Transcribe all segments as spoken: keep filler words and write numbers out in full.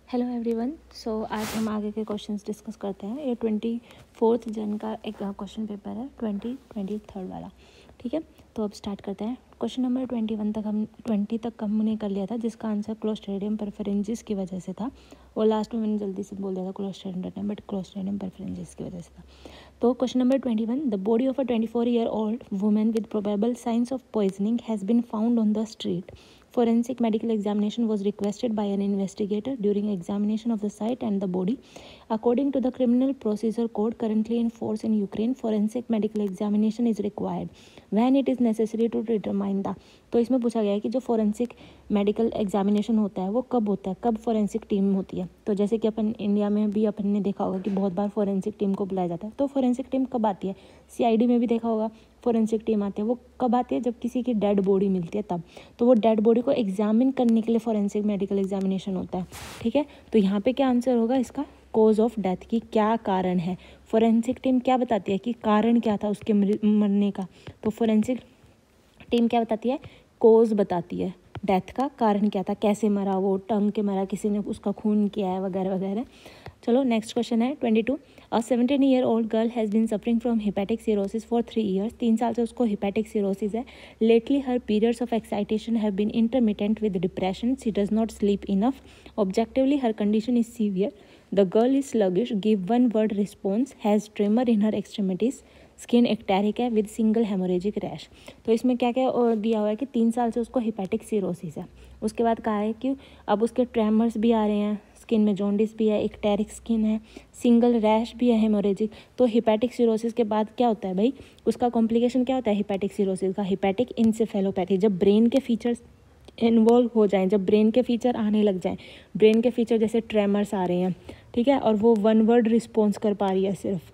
Hello everyone. सो आज हम आगे के क्वेश्चंस डिस्कस करते हैं। ये ट्वेंटी फोर्थ जन का एक क्वेश्चन पेपर है, ट्वेंटी ट्वेंटी थर्ड वाला। ठीक है, तो अब स्टार्ट करते हैं। क्वेश्चन नंबर ट्वेंटी वन तक हम ट्वेंटी तक हमने कर लिया था, जिसका आंसर क्लोस्ट्रिडियम परफेरेंजिस की वजह से था। और लास्ट में मैंने जल्दी से बोल दिया था क्लोस्ट्रिडियम, बट क्लोस्ट्रिडियम परफेरेंजिस की वजह से था। तो question number twenty one, the body of a twenty four year old women with probable signs of poisoning has been found on the street. Forensic medical examination was requested by an investigator during examination of the site and the body. According to the Criminal Procedure Code currently in force in Ukraine, forensic medical examination is required when it is necessary to determine the. तो इसमें पूछा गया है कि जो forensic medical examination होता है वो कब होता है, कब फोरेंसिक टीम होती है। तो जैसे कि अपन इंडिया में भी अपन ने देखा होगा कि बहुत बार फोरेंसिक टीम को बुलाया जाता है। तो फोरेंसिक टीम कब आती है, सीआईडी में भी देखा होगा फोरेंसिक टीम आती है। वो कब आती है, जब किसी की डेड बॉडी मिलती है तब। तो वो डेड बॉडी को एग्जामिन करने के लिए फोरेंसिक मेडिकल एग्जामिनेशन होता है। ठीक है, तो यहाँ पे क्या आंसर होगा इसका, कॉज ऑफ डेथ की क्या कारण है। फोरेंसिक टीम क्या बताती है कि कारण क्या था उसके मरने का। तो फोरेंसिक टीम क्या बताती है, कोज बताती है, डेथ का कारण क्या था, कैसे मरा, वो टंग के मरा, किसी ने उसका खून किया है वगैरह वगैरह। चलो नेक्स्ट क्वेश्चन है twenty two, a seventeen year old girl has been suffering from hepatic cirrhosis for three years. तीन साल से उसको हिपैटिक सिरोसिस है. Lately her periods of excitation have been intermittent with depression. She does not sleep enough. Objectively her condition is severe. The girl is sluggish. Give one word response. Has tremor in her extremities. Skin icteric है with single haemorrhagic rash. तो इसमें क्या क्या दिया हुआ है कि तीन साल से उसको हिपैटिक सिरोसिस है. उसके बाद कहा है कि अब उसके ट्रेमर्स भी आ रहे हैं, स्किन में जॉन्डिस भी है, एक्टैरिक स्किन है, सिंगल रैश भी है हेमोरेजिक. तो हिपैटिक सिरोसिस के बाद क्या होता है भाई, उसका कॉम्प्लिकेशन क्या होता है हिपैटिक सिरोसिस का, हिपैटिक इंसेफेलोपैथी. जब ब्रेन के फीचर्स इन्वॉल्व हो जाएं, जब ब्रेन के फीचर आने लग जाएं, ब्रेन के फीचर जैसे ट्रेमर्स आ रहे हैं, ठीक है, और वो वन वर्ड रिस्पॉन्स कर पा रही है सिर्फ.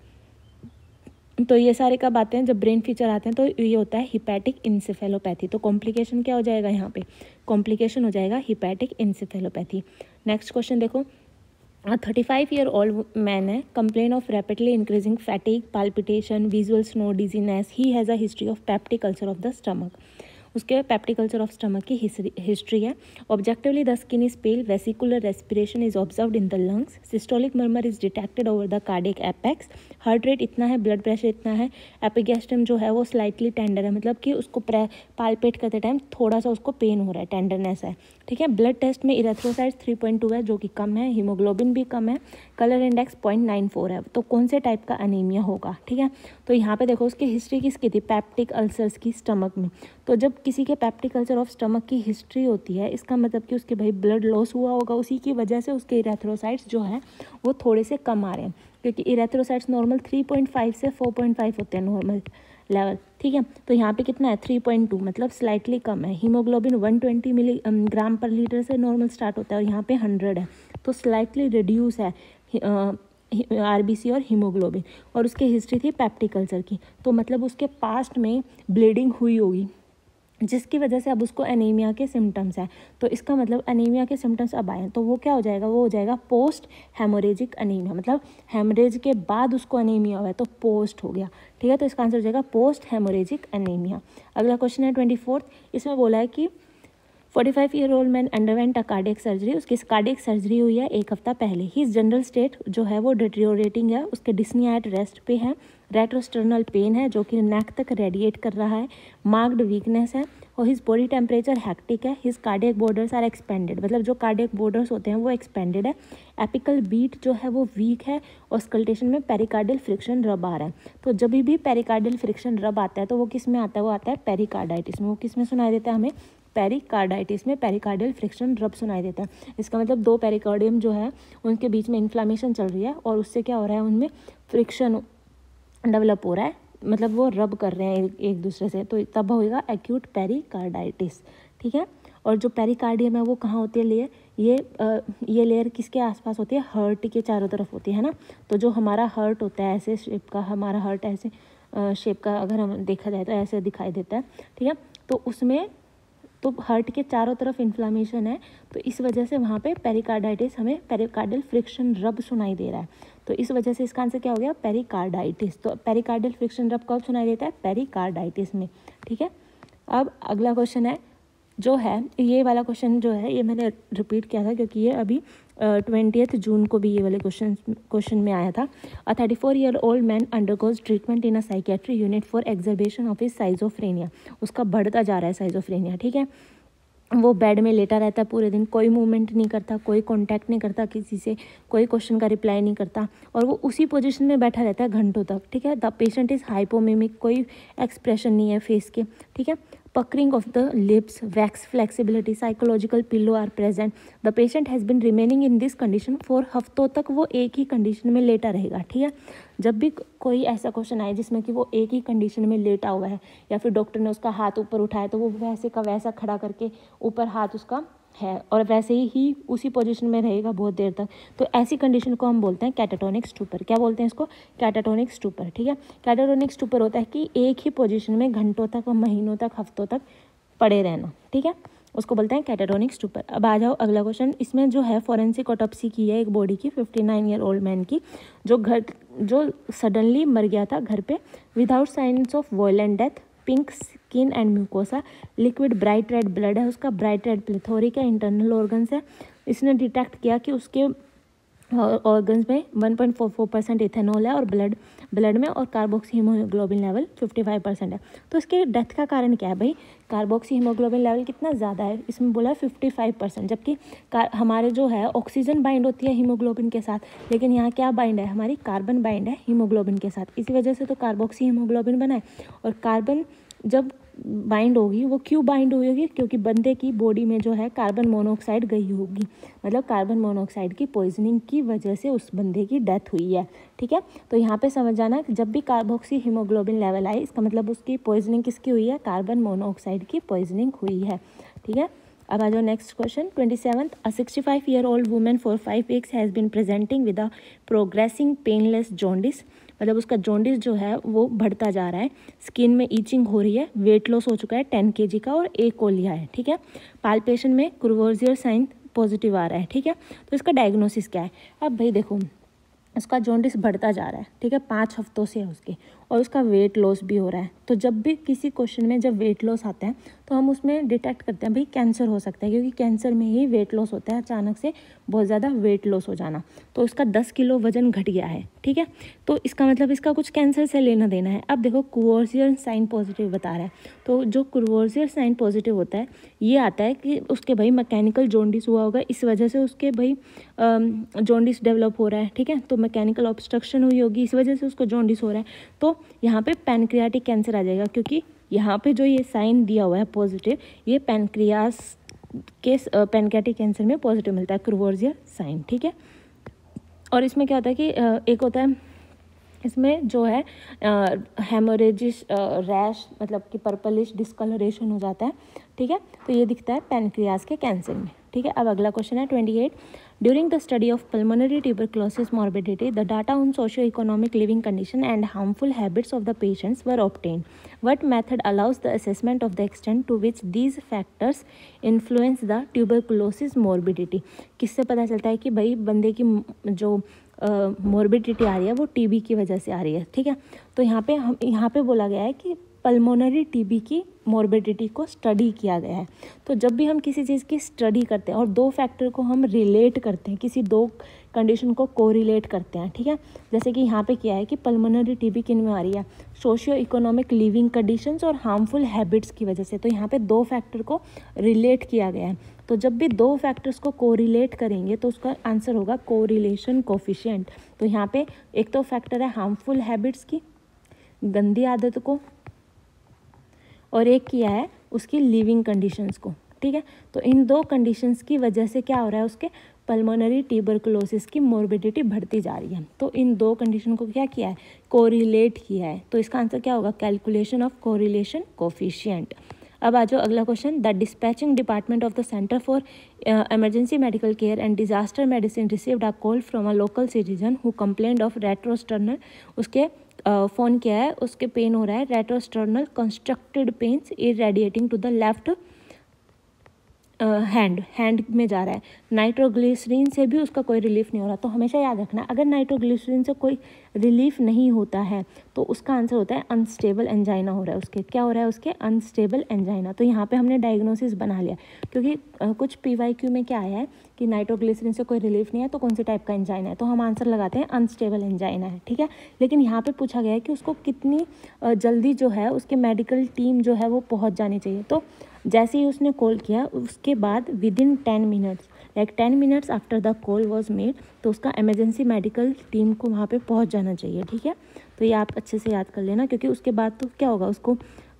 तो ये सारे कब आते हैं, जब ब्रेन फीचर आते हैं. तो ये होता है हिपैटिक इंसेफेलोपैथी. तो कॉम्प्लिकेशन क्या हो जाएगा यहाँ पे, कॉम्प्लिकेशन हो जाएगा हिपैटिक इंसेफेलोपैथी. नेक्स्ट क्वेश्चन देखो, thirty five year old man है, complain of rapidly increasing fatigue, palpitation, visual snow, dizziness. He has a history of peptic ulcer of the stomach. उसके पेप्टिक अल्सर ऑफ स्टमक की history है. Objectively the skin is pale. Vesicular respiration is observed in the lungs. Systolic murmur is detected over the cardiac apex. Heart rate इतना है, blood pressure इतना है. एपिगैस्ट्रम जो है वो स्लाइटली टेंडर है, मतलब कि उसको पाल्पेट करते टाइम थोड़ा सा उसको पेन हो रहा है, टेंडरनेस है. ठीक है, ब्लड टेस्ट में इरेथ्रोसाइट्स थ्री पॉइंट टू है जो कि कम है. हीमोग्लोबिन भी कम है. Colour index point nine four है. तो कौन से टाइप का अनीमिया होगा. ठीक है, तो यहाँ पे देखो उसकी हिस्ट्री किसकी थी, पेप्टिक अल्सर्स की स्टमक में. तो जब किसी के पेप्टिक अल्सर ऑफ स्टमक की हिस्ट्री होती है, इसका मतलब कि उसके भाई ब्लड लॉस हुआ होगा, उसी की वजह से उसके इरेथ्रोसाइट्स जो है वो थोड़े से कम आ रहे हैं, क्योंकि erythrocytes normal three point five से फोर पॉइंट फाइव होते हैं नॉर्मल लेवल. ठीक है, तो यहाँ पे कितना है, थ्री पॉइंट टू, मतलब स्लाइटली कम है. Haemoglobin one twenty milligram per litre से नॉर्मल स्टार्ट होता है और यहाँ पे हंड्रेड है, तो स्लाइटली रिड्यूस है आरबीसी और हीमोग्लोबिन. और उसकी हिस्ट्री थी पेप्टिक अल्सर की, तो मतलब उसके पास्ट में ब्लीडिंग हुई होगी, जिसकी वजह से अब उसको एनीमिया के सिम्टम्स हैं. तो इसका मतलब एनीमिया के सिम्टम्स अब आए हैं, तो वो क्या हो जाएगा, वो हो जाएगा पोस्ट हेमोरेजिक एनीमिया. मतलब हेमरेज के बाद उसको एनीमिया हुआ है तो पोस्ट हो गया. ठीक है, तो इसका आंसर हो जाएगा पोस्ट हेमोरेजिक एनीमिया. अगला क्वेश्चन है ट्वेंटी फोर्थ. इसमें बोला है कि forty five year old man underwent a cardiac surgery. उसकी कार्डियक सर्जरी हुई है एक हफ्ता पहले. ही जनरल स्टेट जो है वो डिटेरियोरेटिंग है. उसके डिस्नी एट रेस्ट पे है. रेट्रोस्टर्नल पेन है जो कि नेक तक रेडिएट कर रहा है. मार्क्ड वीकनेस है और हिज बॉडी टेम्परेचर हैक्टिक है. His cardiac borders are expanded, मतलब जो कार्डियक बॉर्डर्स होते हैं वो एक्सपेंडेड है. एपिकल बीट जो है वो वीक है और स्कल्टेशन में पेरिकार्डियल फ्रिक्शन रब आ रहा है. तो जब भी पेरिकार्डियल फ्रिक्शन रब आता है तो वो किस में आता है, वो आता है पेरिकार्डाइटिस में. वो किस में सुनाई देता है हमें, पेरिकार्डाइटिस में पेरिकार्डियल फ्रिक्शन रब सुनाई देता है. इसका मतलब दो पेरिकार्डियम जो है उनके बीच में इन्फ्लामेशन चल रही है और उससे क्या हो रहा है, उनमें फ्रिक्शन डेवलप हो रहा है, मतलब वो रब कर रहे हैं एक, एक दूसरे से, तो तब होगा एक्यूट पेरिकार्डाइटिस. ठीक है, और जो पेरिकार्डियम है वो कहाँ होती है लेयर, ये आ, ये लेयर किसके आसपास होती है, हार्ट के चारों तरफ होती है ना. तो जो हमारा हार्ट होता है ऐसे शेप का, हमारा हार्ट ऐसे शेप का अगर हम देखा जाए तो ऐसे दिखाई देता है. ठीक है, तो उसमें तो हार्ट के चारों तरफ इन्फ्लामेशन है, तो इस वजह से वहाँ पे पेरिकार्डाइटिस, हमें पेरिकार्डियल फ्रिक्शन रब सुनाई दे रहा है. तो इस वजह से इसका आंसर क्या हो गया, पेरिकार्डाइटिस. तो पेरिकार्डियल फ्रिक्शन रब कब सुनाई देता है, पेरिकार्डाइटिस में. ठीक है, अब अगला क्वेश्चन है जो है ये वाला क्वेश्चन जो है ये मैंने रिपीट किया था क्योंकि ये अभी ट्वेंटियथ जून को भी ये वाले क्वेश्चन क्वेश्चन में आया था। A thirty four year old man undergoes treatment in a psychiatry unit for exacerbation of his schizophrenia. उसका बढ़ता जा रहा है साइजोफ्रेनिया, ठीक है। वो बेड में लेटा रहता है पूरे दिन, कोई मूवमेंट नहीं करता, कोई कांटेक्ट नहीं करता किसी से, कोई क्वेश्चन का रिप्लाई नहीं करता और वो उसी पोजीशन में बैठा रहता है घंटों तक, ठीक है। द पेशेंट इज़ हाइपोमिमिक, कोई एक्सप्रेशन नहीं है फेस के, ठीक है। puckering of the lips, wax flexibility, psychological pillow are present. The patient has been remaining in this condition for हफ्तों तक वो एक ही कंडीशन में लेटा रहेगा, ठीक है। जब भी कोई ऐसा क्वेश्चन आए जिसमें कि वो एक ही कंडीशन में लेटा हुआ है या फिर डॉक्टर ने उसका हाथ ऊपर उठाया तो वो वैसे का वैसा खड़ा करके ऊपर हाथ उसका है और वैसे ही उसी पोजीशन में रहेगा बहुत देर तक, तो ऐसी कंडीशन को हम बोलते हैं कैटाटोनिक स्टूपर। क्या बोलते हैं इसको? कैटाटोनिक स्टूपर, ठीक है। कैटाटोनिक स्टूपर होता है कि एक ही पोजीशन में घंटों तक, महीनों तक, हफ्तों तक पड़े रहना, ठीक है, उसको बोलते हैं कैटाटोनिक स्टूपर। अब आ जाओ अगला क्वेश्चन। इसमें जो है फॉरेंसिक ऑटोप्सी की है एक बॉडी की fifty nine year old man की, जो घर जो सडनली मर गया था घर पे without signs of violent death, pink skin and mucosa, liquid bright red blood है उसका, ब्राइट रेड प्लेथोरिक है, इंटरनल ऑर्गन्स है। इसने डिटेक्ट किया कि उसके ऑर्गन्स में one point four four percent ethanol है और ब्लड ब्लड में और carboxyhaemoglobin level fifty five percent है। तो इसके डेथ का कारण क्या है भाई? कार्बोक्सी हीमोग्लोबिन लेवल कितना ज़्यादा है, इसमें बोला है फिफ्टी फाइव परसेंट, जबकि हमारे जो है ऑक्सीजन बाइंड होती है हीमोग्लोबिन के साथ, लेकिन यहाँ क्या बाइंड है? हमारी कार्बन बाइंड है हीमोग्लोबिन के साथ। इसी वजह से तो कार्बोक्सी हीमोग्लोबिन बना है। और कार्बन जब बाइंड होगी, वो क्यों बाइंड हुई होगी? क्योंकि बंदे की बॉडी में जो है कार्बन मोनोऑक्साइड गई होगी, मतलब कार्बन मोनोऑक्साइड की पॉइजनिंग की वजह से उस बंदे की डेथ हुई है, ठीक है। तो यहाँ पे समझ जाना कि जब भी कार्बोक्सी हीमोग्लोबिन लेवल आए इसका मतलब उसकी पॉइजनिंग किसकी हुई है? कार्बन मोनोऑक्साइड की पॉइजनिंग हुई है, ठीक है। अब आ जाओ next question twenty seventh. A sixty five year old women for five weeks has been presenting with a progressing painless jaundice, मतलब उसका जॉन्डिस जो है वो बढ़ता जा रहा है, स्किन में ईचिंग हो रही है, वेट लॉस हो चुका है टेन केजी का और एक कोलिया है, ठीक है। पाल्पेशन में क्रूवर्जियर साइन पॉजिटिव आ रहा है, ठीक है। तो इसका डायग्नोसिस क्या है? अब भाई देखो, उसका जॉन्डिस बढ़ता जा रहा है, ठीक है, पाँच हफ्तों से है उसके, और उसका वेट लॉस भी हो रहा है। तो जब भी किसी क्वेश्चन में जब वेट लॉस आता है तो हम उसमें डिटेक्ट करते हैं भाई कैंसर हो सकता है, क्योंकि कैंसर में ही वेट लॉस होता है, अचानक से बहुत ज़्यादा वेट लॉस हो जाना। तो उसका दस किलो वजन घट गया है, ठीक है, तो इसका मतलब इसका कुछ कैंसर से लेना देना है। अब देखो क्रूवर्जियर साइन पॉजिटिव बता रहा है, तो जो क्रूवर्जियर साइन पॉजिटिव होता है ये आता है कि उसके भाई मैकेनिकल जॉन्डिस हुआ होगा, इस वजह से उसके भाई जॉन्डिस डेवलप हो रहा है, ठीक है। तो मैकेनिकल ऑब्स्ट्रक्शन हुई होगी, इस वजह से उसको जॉन्डिस हो रहा है। तो यहाँ पे पैनक्रियाटिक कैंसर आ जाएगा, क्योंकि यहाँ पे जो ये साइन दिया हुआ है पॉजिटिव, ये पैनक्रियास के पैनक्रियाटिक कैंसर में पॉजिटिव मिलता है, क्रूवर्जियर साइन, ठीक है। और इसमें क्या होता है कि एक होता है इसमें जो है हेमोरेजिश रैश, मतलब कि पर्पलिश डिस्कलरेशन हो जाता है, ठीक है। तो ये दिखता है पैनक्रियास के कैंसर में, ठीक है। अब अगला क्वेश्चन है twenty eight. During the study of pulmonary tuberculosis morbidity, the data on socio-economic living condition and harmful habits of the patients were obtained. What method allows the assessment of the extent to which these factors influence the tuberculosis morbidity? किससे पता चलता है कि भाई बंदे की जो morbidity uh, आ रही है वो टीबी की वजह से आ रही है, ठीक है। तो यहाँ पे हम यहाँ पे बोला गया है कि पल्मोनरी टीबी की मोर्बिडिटी को स्टडी किया गया है। तो जब भी हम किसी चीज़ की स्टडी करते हैं और दो फैक्टर को हम रिलेट करते हैं, किसी दो कंडीशन को कोरिलेट करते हैं, ठीक है, जैसे कि यहाँ पे किया है कि पल्मोनरी टीबी किन में आ रही है? सोशियो इकोनॉमिक लिविंग कंडीशंस और हार्मफुल हैबिट्स की वजह से। तो यहाँ पे दो फैक्टर को रिलेट किया गया है। तो जब भी दो फैक्टर्स को कोरिलेट करेंगे तो उसका आंसर होगा कोरिलेशन कोफिशिएंट। तो यहाँ पे एक तो फैक्टर है हार्मफुल हैबिट्स की, गंदी आदत को, और एक किया है उसकी लिविंग कंडीशंस को, ठीक है। तो इन दो कंडीशंस की वजह से क्या हो रहा है? उसके पल्मोनरी ट्यूबरकुलोसिस की मोर्बिडिटी बढ़ती जा रही है। तो इन दो कंडीशन को क्या किया है? कोरिलेट किया है। तो इसका आंसर क्या होगा? Calculation of correlation coefficient. अब आ जाओ अगला question. The dispatching department of the centre for emergency medical care and disaster medicine received a call from a local citizen who complained of retrosternal, उसके फ़ोन uh, किया है, उसके pain हो रहा है retrosternal constricted pains irradiating to the left hand hand में जा रहा है, नाइट्रोग्लिसरीन से भी उसका कोई रिलीफ नहीं हो रहा। तो हमेशा याद रखना, अगर नाइट्रोग्लिसरीन से कोई रिलीफ नहीं होता है तो उसका आंसर होता है अनस्टेबल एंजाइना हो रहा है उसके। क्या हो रहा है उसके? Unstable angina. तो यहाँ पे हमने डायग्नोसिस बना लिया, क्योंकि आ, कुछ पीवाईक्यू में क्या आया है कि नाइट्रोग्लिसरीन से कोई रिलीफ नहीं है तो कौन से टाइप का एंजाइना है, तो हम आंसर लगाते हैं अनस्टेबल एंजाइना है, ठीक है। लेकिन यहाँ पे पूछा गया है कि उसको कितनी जल्दी जो है उसके मेडिकल टीम जो है वो पहुँच जानी चाहिए। तो जैसे ही उसने कॉल किया उसके बाद within ten minutes like ten minutes after the call was made, तो उसका इमरजेंसी मेडिकल टीम को वहाँ पे पहुँच जाना चाहिए, ठीक है। तो ये आप अच्छे से याद कर लेना, क्योंकि उसके बाद तो क्या होगा, उसको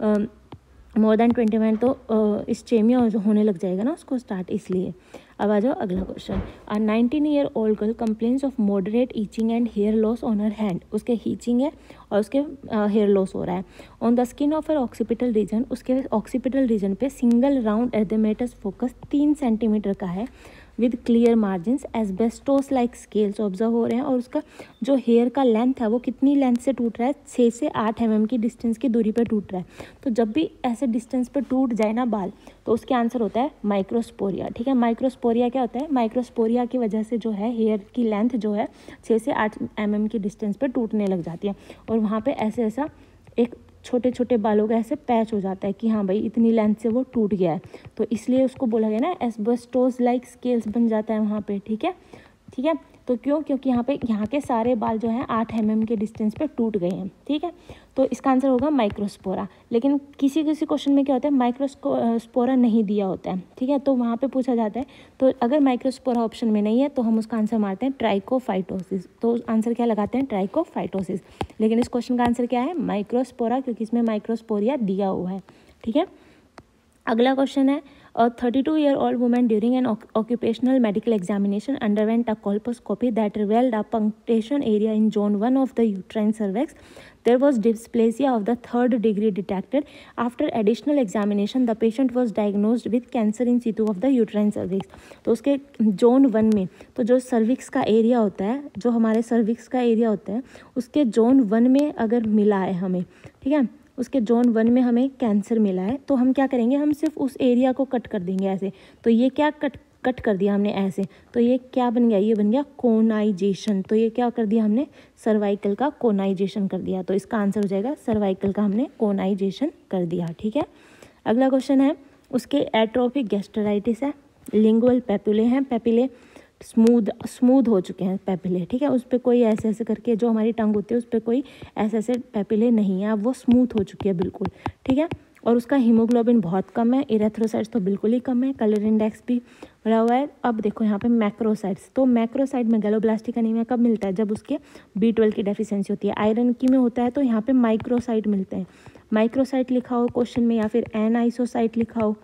मोर देन ट्वेंटी मिनट तो इस्चेमिया होने लग जाएगा ना उसको स्टार्ट, इसलिए। अब आ जाओ अगला question. A nineteen year old girl complains of moderate itching and hair loss on her hand. उसके हीचिंग है और उसके हेयर लॉस हो रहा है। On the skin of her occipital region, उसके ऑक्सीपिटल रीजन पे सिंगल राउंड एडेमेटस फोकस तीन सेंटीमीटर का है with clear margin, asbestos like scales observe हो रहे हैं। और उसका जो हेयर का लेंथ है वो कितनी लेंथ से टूट रहा है? छः से आठ एम एम की डिस्टेंस की दूरी पर टूट रहा है। तो जब भी ऐसे डिस्टेंस पर टूट जाए ना बाल, तो उसके आंसर होता है माइक्रोस्पोरिया, ठीक है। माइक्रोस्पोरिया क्या होता है? माइक्रोस्पोरिया की वजह से जो है हेयर की लेंथ जो है छः से आठ एम एम की डिस्टेंस पर टूटने लग जाती है, और वहाँ पर ऐसे ऐसा एक छोटे छोटे बालों का ऐसे पैच हो जाता है कि हाँ भाई इतनी लेंथ से वो टूट गया है, तो इसलिए उसको बोला गया ना एस्बेस्टोस लाइक स्केल्स बन जाता है वहाँ पे, ठीक है ठीक है। तो क्यों? क्योंकि यहाँ पे यहाँ के सारे बाल जो हैं आठ एम एम के डिस्टेंस पे टूट गए हैं, ठीक है। तो इसका आंसर होगा माइक्रोस्पोरा। लेकिन किसी किसी क्वेश्चन में क्या होता है, माइक्रोस्पोरा नहीं दिया होता है, ठीक है, तो वहाँ पे पूछा जाता है। तो अगर माइक्रोस्पोरा ऑप्शन में नहीं है तो हम उसका आंसर मारते हैं ट्राइकोफाइटोसिस। तो आंसर क्या लगाते हैं? ट्राइकोफाइटोसिस। लेकिन इस क्वेश्चन का आंसर क्या है? माइक्रोस्पोरा, क्योंकि इसमें माइक्रोस्पोरिया दिया हुआ है, ठीक है। अगला क्वेश्चन है, a thirty-two year old woman during an occupational medical examination underwent a colposcopy that revealed a punctation area in zone one of the uterine cervix. There was dysplasia of the third degree detected. After additional examination, the patient was diagnosed with cancer in situ of the uterine cervix. तो उसके zone one में, तो जो cervix का area होता है, जो हमारे सर्विक्स का एरिया होता है, उसके जोन वन में अगर मिला है हमें, ठीक है, उसके जोन वन में हमें कैंसर मिला है, तो हम क्या करेंगे? हम सिर्फ उस एरिया को कट कर देंगे ऐसे। तो ये क्या कट कट कर दिया हमने ऐसे, तो ये क्या बन गया? ये बन गया कोनाइजेशन। तो ये क्या कर दिया हमने? सर्वाइकल का कोनाइजेशन कर दिया। तो इसका आंसर हो जाएगा सर्वाइकल का हमने कोनाइजेशन कर दिया, ठीक है। अगला क्वेश्चन है, उसके एट्रोफिक गैस्ट्राइटिस है, लिंगुअल पेपिले हैं, पेपिले स्मूथ स्मूथ हो चुके हैं पेपिले, ठीक है, उस पर कोई ऐसे ऐसे करके जो हमारी टंग होती है उस पर कोई ऐसे ऐसे पेपिले नहीं है, अब वो स्मूथ हो चुकी है बिल्कुल, ठीक है। और उसका हीमोग्लोबिन बहुत कम है, इरेथ्रोसाइट्स तो बिल्कुल ही कम है, कलर इंडेक्स भी बढ़ा हुआ है। अब देखो यहाँ पे मैक्रोसाइट्स, तो मैक्रोसाइट में गैलोब्लास्टिक एनीमिया कब मिलता है? जब उसके बी ट्वेल्व की डेफिशिएंसी होती है। आयरन की में होता है तो यहाँ पे माइक्रोसाइट मिलते हैं। माइक्रोसाइट लिखा हो क्वेश्चन में, या फिर एन आइसोसाइट लिखा हो,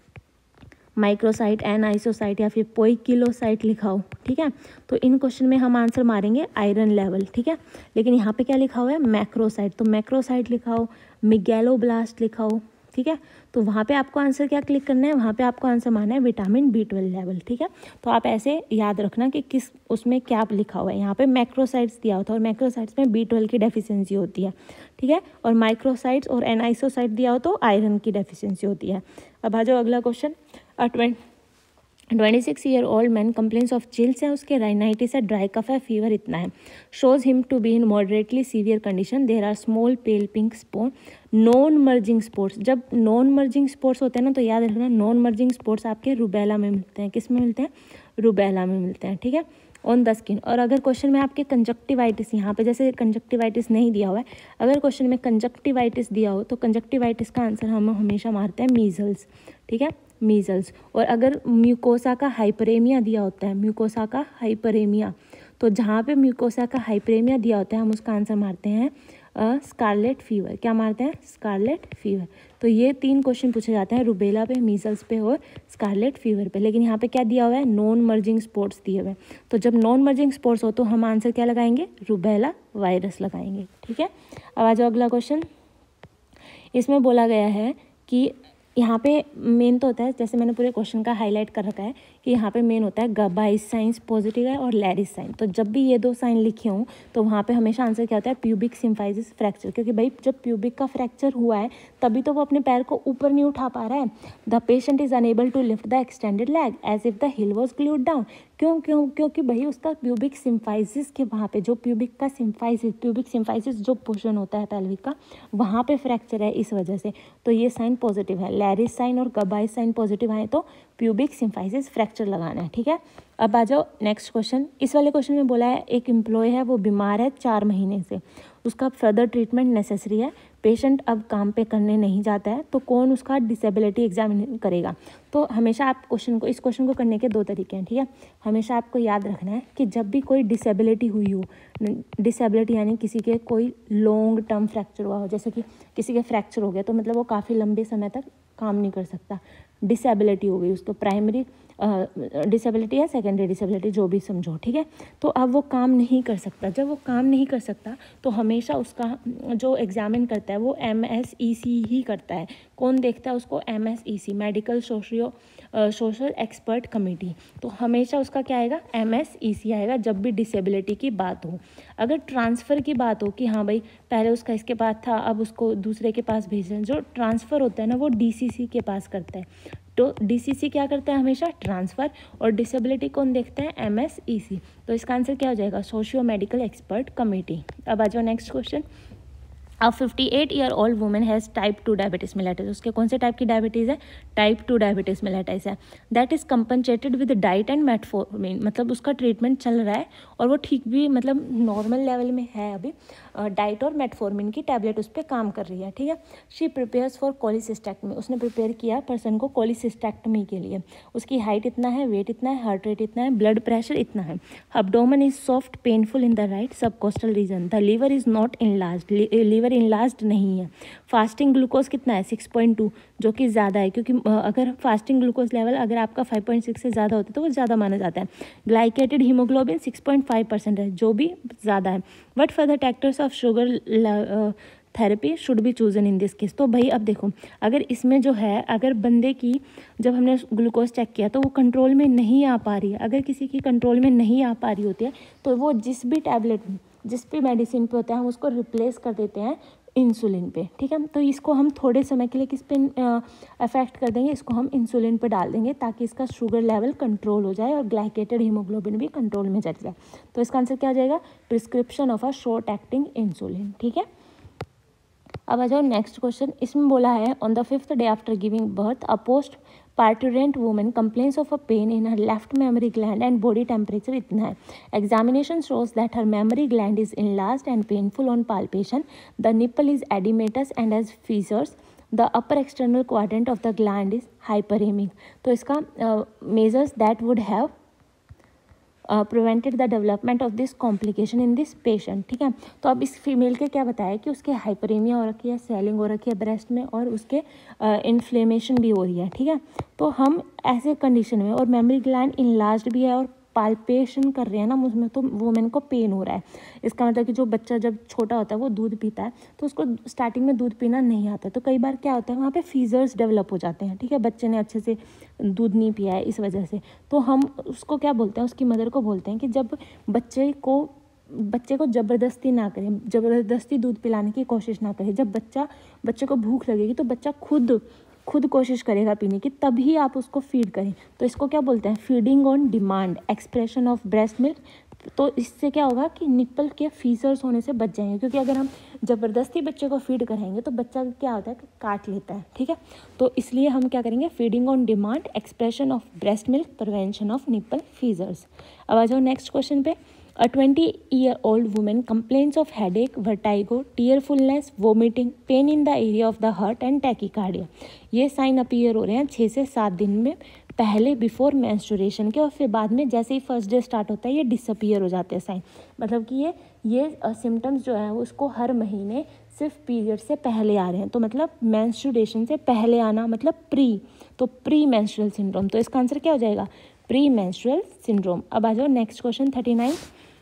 माइक्रोसाइट, एन आइसोसाइट, या फिर पोइकिलोसाइट लिखा हो, ठीक है। तो इन क्वेश्चन में हम आंसर मारेंगे आयरन लेवल, ठीक है। लेकिन यहाँ पे क्या लिखा हुआ है? मैक्रोसाइट, तो मैक्रोसाइट लिखा हो, मिगैलोब्लास्ट लिखा हो, ठीक है। तो वहाँ पे आपको आंसर क्या क्लिक करना है? वहाँ पे आपको आंसर मारना है विटामिन बी ट्वेल्व लेवल, ठीक है। तो आप ऐसे याद रखना कि किस उसमें क्या लिखा हुआ है। यहाँ पे मैक्रोसाइट्स दिया होता है, और मैक्रोसाइट्स में बी ट्वेल्व की डेफिशिएंसी होती है, ठीक है। और माइक्रोसाइट्स और एनाइसोसाइट दिया हो तो आयरन की डेफिशिएंसी होती है। अब आ जाओ अगला question. Twenty six year old man complains of chills है, उसके राइनाइटिस है, ड्राई कफ है, फीवर इतना है, shows him to be in moderately severe condition, there are small pale pink spot, non merging spots. जब नॉन मर्जिंग स्पॉट्स होते हैं ना, तो याद रखना नॉन मर्जिंग स्पॉट्स आपके रुबेला में मिलते हैं। किस में मिलते हैं? रुबेला में मिलते हैं, ठीक है, ऑन द स्किन। और अगर क्वेश्चन में आपके कंजक्टिवाइटिस, यहाँ पे जैसे कंजक्टिवाइटिस नहीं दिया हुआ है, अगर क्वेश्चन में कंजक्टिवाइटिस दिया हो तो कंजक्टिवाइटिस का आंसर हम हमेशा मारते हैं मीजल्स, ठीक है, मीजल्स। और अगर म्यूकोसा का हाइपरेमिया दिया होता है, म्यूकोसा का हाइपरेमिया, तो जहाँ पे म्यूकोसा का हाइपरेमिया दिया होता है हम उसका आंसर मारते हैं स्कारलेट फीवर। क्या मारते हैं? Scarlet fever. तो ये तीन क्वेश्चन पूछे जाते हैं रुबेला पे, मीजल्स पे और स्कारलेट फीवर पे। लेकिन यहाँ पे क्या दिया हुआ है? नॉन मर्जिंग स्पॉट्स दिए हुए हैं। तो जब नॉन मर्जिंग स्पॉट्स हो तो हम आंसर क्या लगाएंगे? रुबेला वायरस लगाएंगे, ठीक है। अब आ जाओ अगला क्वेश्चन। इसमें बोला गया है कि यहाँ पे मेन तो होता है, जैसे मैंने पूरे क्वेश्चन का हाईलाइट कर रखा है कि यहाँ पे मेन होता है गबाइस साइंस पॉजिटिव है और लैरिस साइन। तो जब भी ये दो साइन लिखे हों तो वहाँ पे हमेशा आंसर क्या होता है, प्यूबिक सिम्फाइसिस फ्रैक्चर, क्योंकि भाई जब प्यूबिक का फ्रैक्चर हुआ है तभी तो वो अपने पैर को ऊपर नहीं उठा पा रहा है। The patient is unable to lift the extended leg as if the heel was glued down. क्यों क्यों क्योंकि भाई उसका प्यूबिक सिम्फाइसिस के वहाँ पे जो प्यूबिक का सिम्फाइसिस प्यूबिक सिम्फाइसिस जो पोर्शन होता है पेल्विक का, वहाँ पे फ्रैक्चर है इस वजह से। तो ये साइन पॉजिटिव है। लैरिस साइन और गबाइस साइन पॉजिटिव आए तो प्यूबिक सिम्फाइसिस फ्रैक्चर लगाना है, ठीक है। अब आ जाओ नेक्स्ट क्वेश्चन। इस वाले क्वेश्चन में बोला है एक एम्प्लॉय है, वो बीमार है चार महीने से, उसका फर्दर ट्रीटमेंट नेसेसरी है, पेशेंट अब काम पे करने नहीं जाता है, तो कौन उसका डिसेबिलिटी एग्जामिन करेगा। तो हमेशा आप क्वेश्चन को इस क्वेश्चन को करने के दो तरीके हैं, ठीक है। हमेशा आपको याद रखना है कि जब भी कोई डिसेबिलिटी हुई हो, डिसेबिलिटी यानी किसी के कोई लॉन्ग टर्म फ्रैक्चर हुआ हो, जैसे कि किसी के फ्रैक्चर हो गया तो मतलब वो काफ़ी लंबे समय तक काम नहीं कर सकता, डिसेबिलिटी हो गई उसको, प्राइमरी डिसेबिलिटी या सेकेंडरी डिसेबिलिटी जो भी समझो, ठीक है। तो अब वो काम नहीं कर सकता, जब वो काम नहीं कर सकता तो हमेशा उसका जो एग्जामिन करता है वो एम एस ई सी ही करता है। कौन देखता है उसको, M S E C, medical socio social expert committee. तो हमेशा उसका क्या आएगा, एम एस ई सी आएगा जब भी डिसेबिलिटी की बात हो। अगर ट्रांसफ़र की बात हो कि हाँ भाई पहले उसका इसके पास था अब उसको दूसरे के पास भेज रहे हैं, जो ट्रांसफ़र होता है ना वो डी सी सी के पास करता है। तो डी सी सी क्या करता है हमेशा, ट्रांसफ़र, और डिसेबिलिटी कौन देखता है, एम एस ई सी। तो इसका आंसर क्या हो जाएगा, सोशियो मेडिकल एक्सपर्ट कमेटी। अब आ जाओ next question. A fifty eight year old women has type two diabetes mellitus. उसके कौन से टाइप की डायबिटीज़ है, टाइप टू डायबिटीज़ मेलेटाइस है। That is compensated with diet and metformin, मतलब उसका ट्रीटमेंट चल रहा है और वो ठीक भी मतलब नॉर्मल लेवल में है अभी। डाइट और मेटफॉर्मिन की टैबलेट उस पर काम कर रही है, ठीक है। शी प्रिपेयर्स फॉर कोलिसिस्टेक्टमी, उसने प्रिपेयर किया पर्सन को कोलिसिस्टेक्टमी के लिए। उसकी हाइट इतना है, वेट इतना है, हार्ट रेट इतना है, ब्लड प्रेशर इतना है। Abdomen is soft painful in the right subcostal region. The liver is not enlarged, liver enlarged नहीं है। फास्टिंग ग्लूकोज कितना है, सिक्स पॉइंट टू, जो कि ज़्यादा है, क्योंकि अगर फास्टिंग ग्लूकोज लेवल अगर आपका फाइव पॉइंट सिक्स से ज़्यादा होता है तो वो ज़्यादा माना जाता है। Glycated haemoglobin six point five percent है, जो भी ज़्यादा है। What further tactics of sugar therapy should be chosen in this case. तो भाई अब देखो, अगर इसमें जो है अगर बंदे की जब हमने ग्लूकोज चेक किया तो वो कंट्रोल में नहीं आ पा रही है, अगर किसी की कंट्रोल में नहीं आ पा रही होती है तो वो जिस भी टैबलेट जिस भी मेडिसिन पे होता है हम उसको रिप्लेस कर देते हैं इंसुलिन पे, ठीक है। तो इसको हम थोड़े समय के लिए किस पे अफेक्ट कर देंगे, इसको हम इंसुलिन पे डाल देंगे ताकि इसका शुगर लेवल कंट्रोल हो जाए और ग्लाइकेटेड हीमोग्लोबिन भी कंट्रोल में चल जाए। तो इसका आंसर क्या हो जाएगा, prescription of a short acting insulin, ठीक है। अब आ जाओ नेक्स्ट क्वेश्चन। इसमें बोला है on the fifth day after giving birth a post parturient women complains of a pain in her left mammary gland and body temperature इतना है। Examination shows that her mammary gland is enlarged and painful on palpation. The nipple is oedematous and has fissures. The upper external quadrant of the gland is hyperaemic. तो इसका measures that would have prevented the development of this complication in this patient, ठीक है। तो अब इस female के क्या बताया कि उसके हाइपरेमिया हो रखी है, सेलिंग हो रखी है ब्रेस्ट में और उसके इन्फ्लेमेशन uh, भी हो रही है, ठीक है। तो हम ऐसे कंडीशन में और मेमोरी ग्लैंड इनलार्ज्ड भी है और पाल्पेशन कर रहे हैं ना उसमें, तो वुमेन को पेन हो रहा है। इसका मतलब कि जो बच्चा जब छोटा होता है वो दूध पीता है तो उसको स्टार्टिंग में दूध पीना नहीं आता, तो कई बार क्या होता है वहाँ पे फीजर्स डेवलप हो जाते हैं, ठीक है। बच्चे ने अच्छे से दूध नहीं पिया है इस वजह से, तो हम उसको क्या बोलते हैं, उसकी मदर को बोलते हैं कि जब बच्चे को बच्चे को ज़बरदस्ती ना करें, ज़बरदस्ती दूध पिलाने की कोशिश ना करें। जब बच्चा बच्चे को भूख लगेगी तो बच्चा खुद खुद कोशिश करेगा पीने की, तभी आप उसको फीड करें। तो इसको क्या बोलते हैं, feeding on demand, expression of breast milk. तो इससे क्या होगा कि निप्पल के फीसर्स होने से बच जाएंगे, क्योंकि अगर हम ज़बरदस्ती बच्चे को फीड कराएंगे तो बच्चा क्या होता है कि काट लेता है, ठीक है। तो इसलिए हम क्या करेंगे, feeding on demand, expression of breast milk, prevention of nipple fissures. अब आ जाओ नेक्स्ट क्वेश्चन पे। A twenty year old woman complains of headache, vertigo, tearfulness, vomiting, pain in the area of the heart and tachycardia. ये sign appear हो रहे हैं छः से सात दिन में पहले बिफोर मेंस्ट्रुएशन के, और फिर बाद में जैसे ही फर्स्ट डे स्टार्ट होता है ये डिसअपीयर हो जाते हैं साइन। मतलब कि ये ये सिम्टम्स जो है उसको हर महीने सिर्फ पीरियड से पहले आ रहे हैं, तो मतलब मेंस्ट्रुएशन से पहले आना मतलब प्री, तो प्री मेंस्ट्रुअल सिंड्रोम। तो इसका आंसर क्या हो जाएगा, प्री मेंस्ट्रुअल सिंड्रोम। अब आ जाओ नेक्स्ट क्वेश्चन थर्टी नाइन।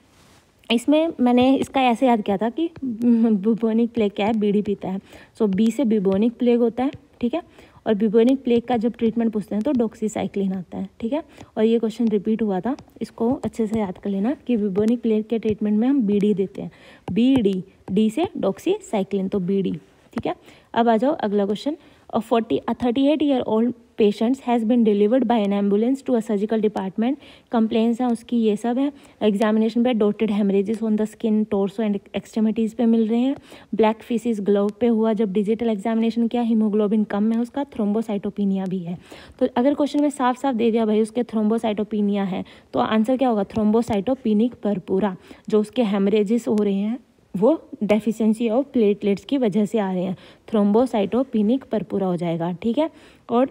इसमें मैंने इसका ऐसे याद किया था कि बुबोनिक प्लेग क्या है, बीड़ी पीता है। सो बी से बुबोनिक प्लेग होता है, ठीक है। और ब्यूबोनिक प्लेग का जब ट्रीटमेंट पूछते हैं तो डॉक्सीसाइक्लिन आता है, ठीक है। और ये क्वेश्चन रिपीट हुआ था, इसको अच्छे से याद कर लेना कि ब्यूबोनिक प्लेग के ट्रीटमेंट में हम बी डी देते हैं, बी डी, डी से डॉक्सीसाइक्लिन, तो बी डी, ठीक है। अब आ जाओ अगला question. A forty a thirty-eight year old patient has been delivered by an ambulance to a surgical department. Complaints हैं उसकी ये सब है। एग्जामिनेशन पे dotted haemorrhages on the skin, torso and extremities पे मिल रहे हैं। ब्लैक फीसिस ग्लोव पे हुआ जब डिजिटल एग्जामिनेशन किया, हीमोग्लोबिन कम है उसका, थ्रोम्बोसाइटोपिनिया भी है। तो अगर क्वेश्चन में साफ साफ दे दिया भाई उसके थ्रोम्बोसाइटोपिनिया है, तो आंसर क्या होगा, थ्रोम्बोसाइटोपिनिक परपुरा। जो उसके हेमरेजेस हो रहे हैं वो डेफिशिएंसी ऑफ प्लेटलेट्स की वजह से आ रहे हैं, थ्रोम्बोसाइटोपिनिक परपुरा हो जाएगा, ठीक है। और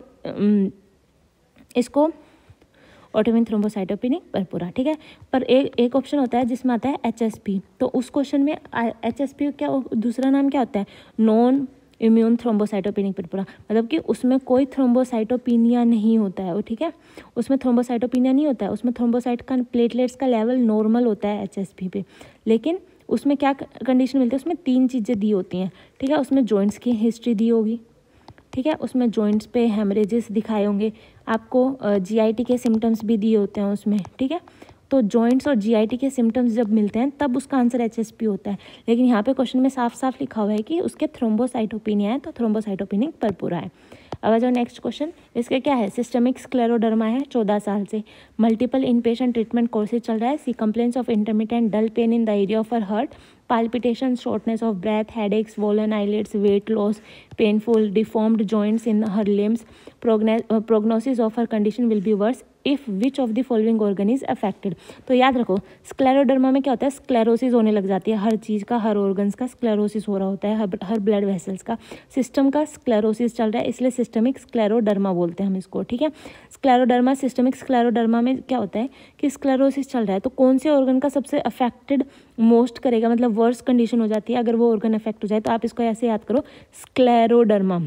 इसको ऑटोमिन थ्रोम्बोसाइटोपिनिक परपुरा, ठीक है। पर एक एक ऑप्शन होता है जिसमें आता है एच एस पी, तो उस क्वेश्चन में एच एस पी क्या दूसरा नाम क्या होता है, नॉन इम्यून थ्रोम्बोसाइटोपिनिक परपुरा, मतलब कि उसमें कोई थ्रोम्बोसाइटोपिनिया नहीं होता है वो, ठीक है। उसमें थ्रोम्बोसाइटोपिनिया नहीं होता है, उसमें थ्रोम्बोसाइट का प्लेटलेट्स का लेवल नॉर्मल होता है एच एस पी पे। लेकिन उसमें क्या कंडीशन मिलती है, उसमें तीन चीज़ें दी होती हैं, ठीक है। उसमें जॉइंट्स की हिस्ट्री दी होगी, ठीक है। उसमें जॉइंट्स पे हेमरेजेस दिखाए होंगे, आपको जीआईटी के सिम्टम्स भी दिए होते हैं उसमें, ठीक है। तो जॉइंट्स और जीआईटी के सिम्टम्स जब मिलते हैं तब उसका आंसर एचएसपी होता है। लेकिन यहाँ पे क्वेश्चन में साफ साफ लिखा हुआ है कि उसके थ्रोम्बोसाइटोपिनिया है, तो थ्रोम्बोसाइटोपिनिक परपुरा है। अब आ जाओ नेक्स्ट क्वेश्चन, इसका क्या है, सिस्टमिक स्क्लेरोडर्मा है, चौदह साल से, मल्टीपल इनपेशेंट ट्रीटमेंट कोर्सेज चल रहा है। She complaints of intermittent dull pain in the area of her heart, palpitation, shortness of breath, headaches, swollen eyelids, weight loss, painful, deformed joints in her limbs. Progn- uh, prognosis of her condition will be worse if which of the following organ is affected. तो याद रखो scleroderma में क्या होता है, sclerosis होने लग जाती है, हर चीज़ का, हर ऑर्गन्स का स्क्लेरोसिस हो रहा होता है, हर हर ब्लड वेसल्स का, सिस्टम का स्क्लेरोसिस चल रहा है, इसलिए सिस्टमिक स्क्लेरोडर्मा बोलते हैं हम इसको, ठीक है। स्क्लेरोडर्मा, सिस्टमिक स्क्लेरोडर्मा में क्या होता है कि स्क्लेरोसिस चल रहा है, तो कौन से ऑर्गन का सबसे अफेक्टेड मोस्ट करेगा, मतलब वर्स्ट कंडीशन हो जाती है अगर वो ऑर्गन अफेक्ट हो जाए, तो आप इसको ऐसे याद करो, स्क्लेरोडर्मा,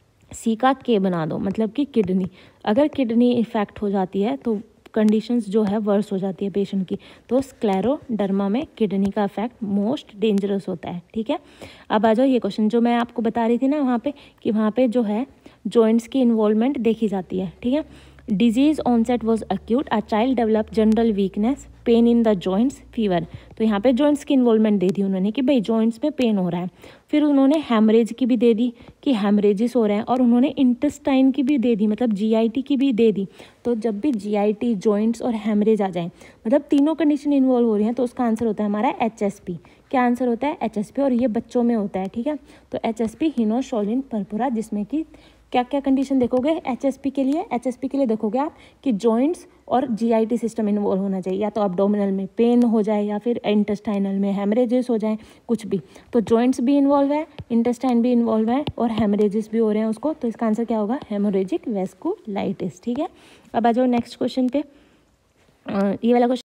सी का के बना दो, मतलब कि किडनी, अगर किडनी इफेक्ट हो जाती है तो कंडीशंस जो है वर्स हो जाती है पेशेंट की, तो स्क्लेरोडर्मा में किडनी का इफेक्ट मोस्ट डेंजरस होता है, ठीक है। अब आ जाओ ये क्वेश्चन जो मैं आपको बता रही थी ना वहाँ पे, कि वहाँ पे जो है जॉइंट्स की इन्वॉल्वमेंट देखी जाती है, ठीक है। Disease onset was acute, a child develop general weakness, pain in the joints, fever. तो यहाँ पे जॉइंट्स की इन्वॉल्वमेंट दे दी उन्होंने कि भाई जॉइंट्स में पेन हो रहा है, फिर उन्होंने हेमरेज की भी दे दी कि हेमरेजेस हो रहे हैं, और उन्होंने इंटेस्टाइन की भी दे दी, मतलब जीआईटी की भी दे दी। तो जब भी जीआईटी, जॉइंट्स और हेमरेज आ जाए, मतलब तीनों कंडीशन इन्वॉल्व हो रही हैं, तो उसका आंसर होता है हमारा एचएसपी। क्या आंसर होता है, एचएसपी, और ये बच्चों में होता है, ठीक है। तो एचएसपी हिनोशोलिन परपुरा, जिसमें कि क्या क्या कंडीशन देखोगे एचएसपी के लिए, एचएसपी के लिए देखोगे आप कि जॉइंट्स और जीआईटी सिस्टम इन्वॉल्व होना चाहिए, या तो एब्डोमिनल में पेन हो जाए या फिर इंटेस्टाइनल में हेमरेजेस हो जाए, कुछ भी। तो जॉइंट्स भी इन्वॉल्व है, इंटेस्टाइन भी इन्वॉल्व है, और हेमरेजेस भी हो रहे हैं उसको, तो इसका आंसर क्या होगा, हेमोरेजिक वेस्कुलाइटिस, ठीक है। अब आ जाओ नेक्स्ट क्वेश्चन पे, ये वाला क्वेश्चन